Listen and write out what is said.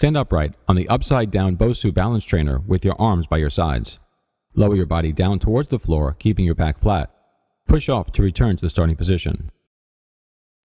Stand upright on the upside down BOSU balance trainer with your arms by your sides. Lower your body down towards the floor, keeping your back flat. Push off to return to the starting position.